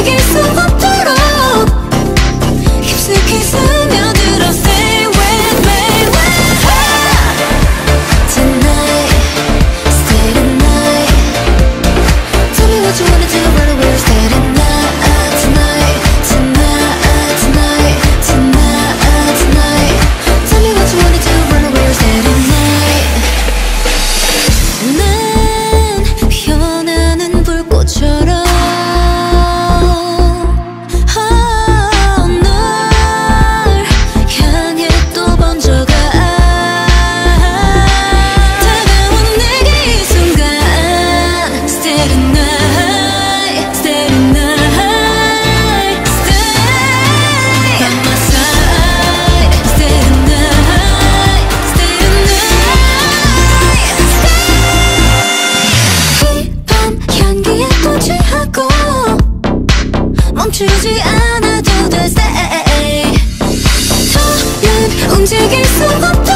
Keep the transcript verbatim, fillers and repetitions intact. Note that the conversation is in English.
움직일 수 없도록 깊숙이 스며들어. Stay with me, with me. Tonight, stay tonight. Tell me what you wanna do, run away, stay tonight, tonight, tonight, tonight, tonight, tonight. Tell me what you wanna do, run away, stay tonight. 난 변하는 불꽃처럼 널 향해 또 번져가. 다가온 내게 이 순간. Stay tonight, stay tonight, stay by my side. Stay tonight, stay tonight, stay. 이 밤 향기에 또 취하고 멈추지 않아도 돼. Stay. 더는 움직일 수 없다.